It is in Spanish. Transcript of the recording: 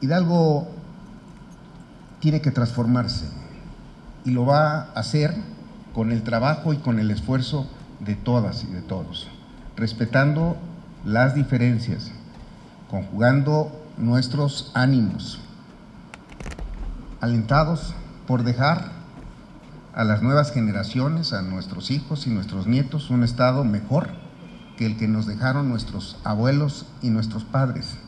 Hidalgo tiene que transformarse y lo va a hacer con el trabajo y con el esfuerzo de todas y de todos, respetando las diferencias, conjugando nuestros ánimos, alentados por dejar a las nuevas generaciones, a nuestros hijos y nuestros nietos, un estado mejor que el que nos dejaron nuestros abuelos y nuestros padres.